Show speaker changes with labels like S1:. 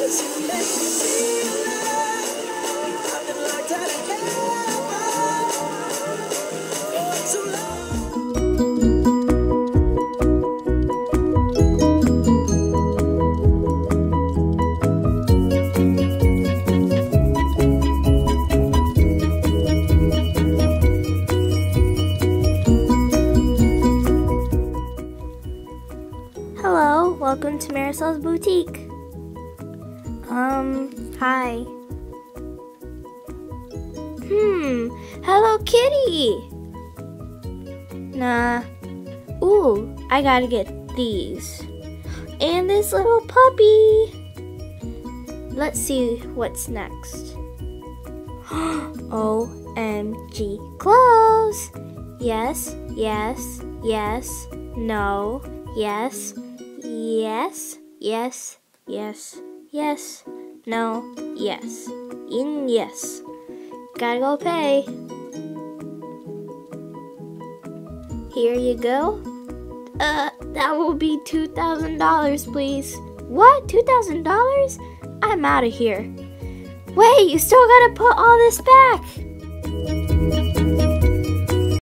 S1: Hello, welcome to Marisol's Boutique. Hi. Hello Kitty! Nah. Ooh, I gotta get these. And this little puppy. Let's see what's next. OMG clothes! Yes, yes, yes, no, yes, yes, yes, yes, yes, no, yes, yes. Gotta go pay. Here you go. That will be $2,000, please. What? $2,000? I'm out of here. Wait, you still gotta put all this back.